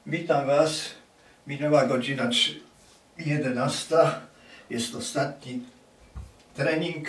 Witam Was. Minęła godzina 11. Jest ostatni trening.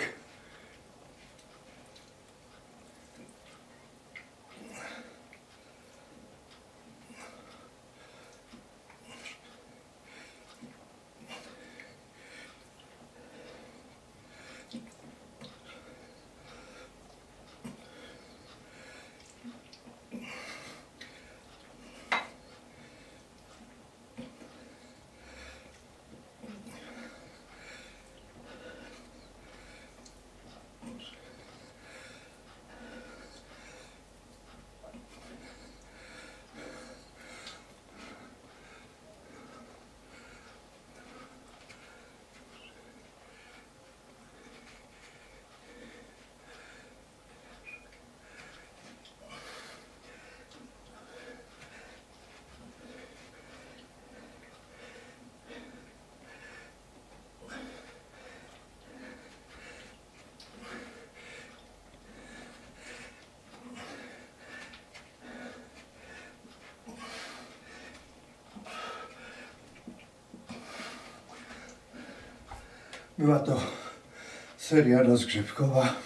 Była to seria rozgrzewkowa.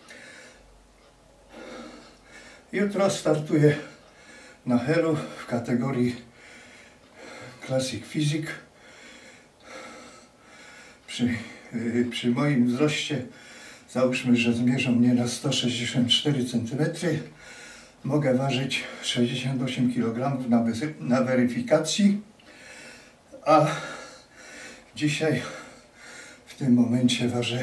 Jutro startuję na Helu w kategorii Classic Physique. Przy moim wzroście, załóżmy, że zmierzą mnie na 164 cm, mogę ważyć 68 kg na weryfikacji, a dzisiaj w tym momencie ważę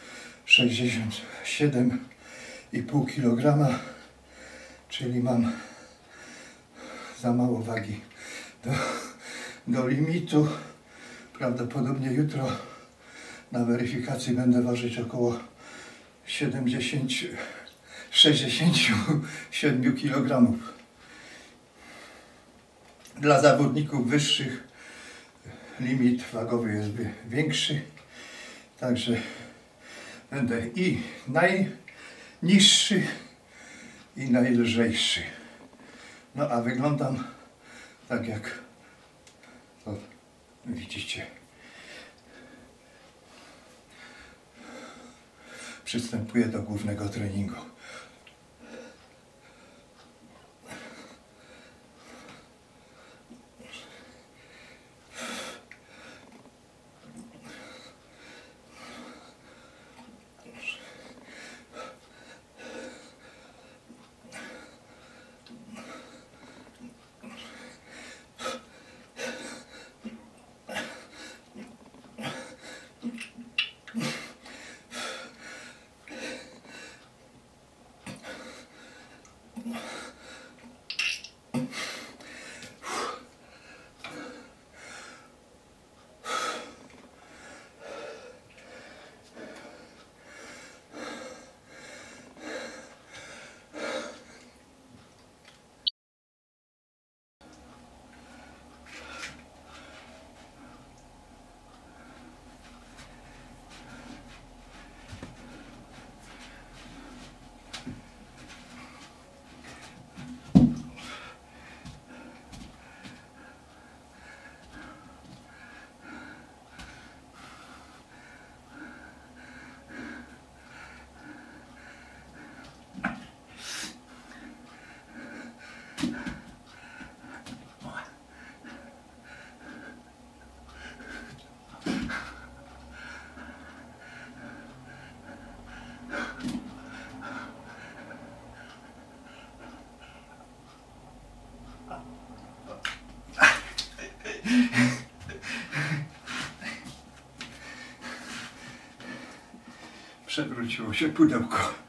67,5 kg, czyli mam za mało wagi do limitu. Prawdopodobnie jutro na weryfikacji będę ważyć około 67 kg. Dla zawodników wyższych limit wagowy jest większy. Także będę i najniższy, i najlżejszy. No a wyglądam tak, jak to widzicie. Przystępuję do głównego treningu. Przewróciło się pudełko.